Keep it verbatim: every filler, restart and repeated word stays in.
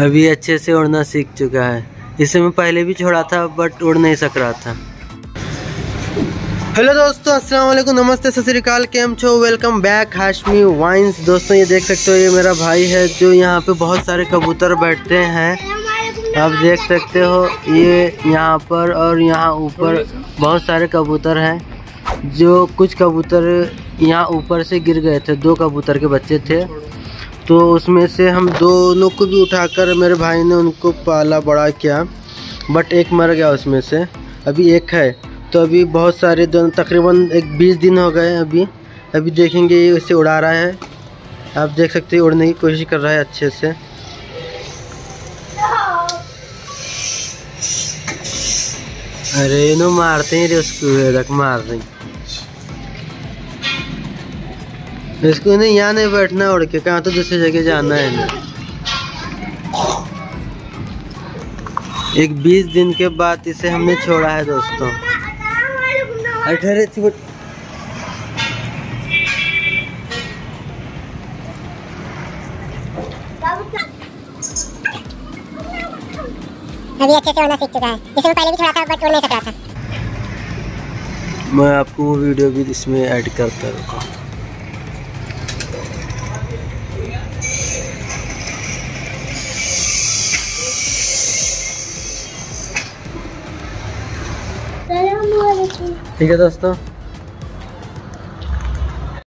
अभी अच्छे से उड़ना सीख चुका है। इसे मैं पहले भी छोड़ा था बट उड़ नहीं सक रहा था। हेलो दोस्तों, अस्सलाम वालेकुम, नमस्ते, सत श्री अकाल, केम छो, वेलकम बैक हाशमी वाइन्स। दोस्तों ये देख सकते हो, ये मेरा भाई है जो यहाँ पे बहुत सारे कबूतर बैठते हैं। आप देख सकते हो ये यहाँ पर और यहाँ ऊपर बहुत सारे कबूतर हैं। जो कुछ कबूतर यहाँ ऊपर से गिर गए थे, दो कबूतर के बच्चे थे, तो उसमें से हम दोनों को भी उठाकर मेरे भाई ने उनको पाला बड़ा किया, बट एक मर गया उसमें से। अभी एक है, तो अभी बहुत सारे दोनों तकरीबन एक बीस दिन हो गए। अभी अभी देखेंगे ये इसे उड़ा रहा है। आप देख सकते हैं उड़ने की कोशिश कर रहा है अच्छे से। अरे नो मारते हैं रे उसको, रख मार रही इसको। नहीं यहाँ नहीं बैठना, उड़ के कहाँ तो दूसरी जगह जाना है ना। एक बीस दिन के बाद इसे हमने छोड़ा है दोस्तों। अठारह थी अभी अच्छे से उड़ना सीख चुका है। इसे मैं पहले भी छोड़ा था बट उड़ नहीं सक रहा था। मैं आपको वो वीडियो भी इसमें ऐड करता रहूँगा। ठीक है दोस्तों।